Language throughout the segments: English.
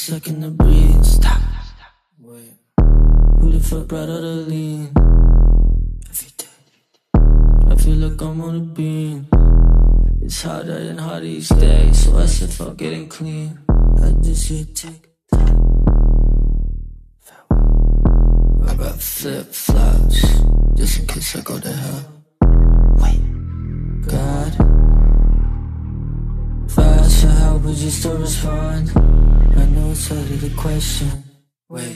second to breathe. Stop. Wait. Who the fuck brought all the lean? Every day. I feel like I'm on a beam. It's harder and harder each day, so I said fuck getting clean. I just hit take time. Farewell. I got flip-flops, just in case I go to hell. Wait. God, if I ask for help, would you still respond? I know it's out of the question. Wait.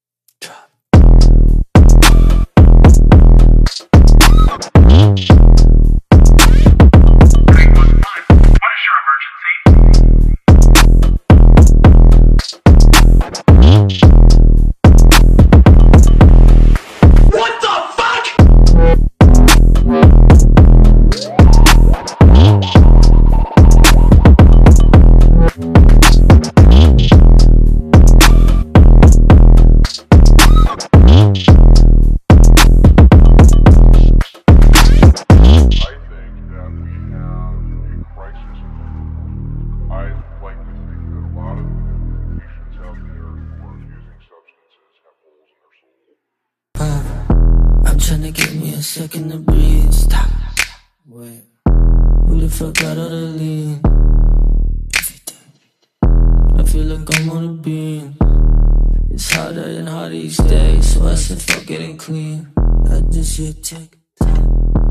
Tryna give me a second to breathe. Stop. Wait. Who the fuck got all the lean? Every day. I feel like I'm on a beam. It's harder and harder each day, so I said fuck getting clean. I just hit take time.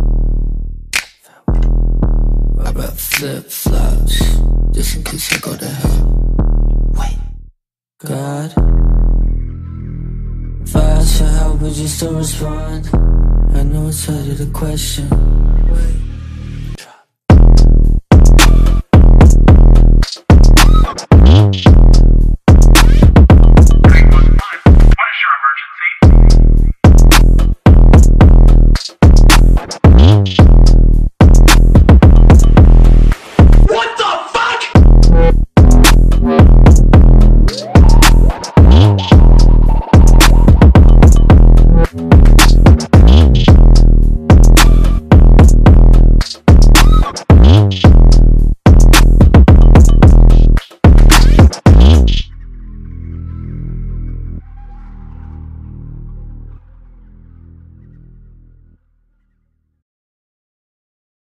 Farewell. I got flip-flops, just in case I go to hell. Wait. God, if I ask for help, would you still respond? I know it's out of the question.